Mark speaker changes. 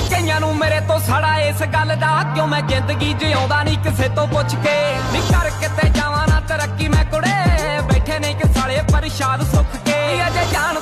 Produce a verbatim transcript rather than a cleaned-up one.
Speaker 1: कईयां नूं मेरे तो सड़ा इस गल दा, क्यों मैं जिंदगी जिउंदा नहीं किसे तो पुछ के। नी कर किते जावां ना तरक्की मैं कुड़े, बैठे नहीं कि साले परिशाद सुख के। अजे जान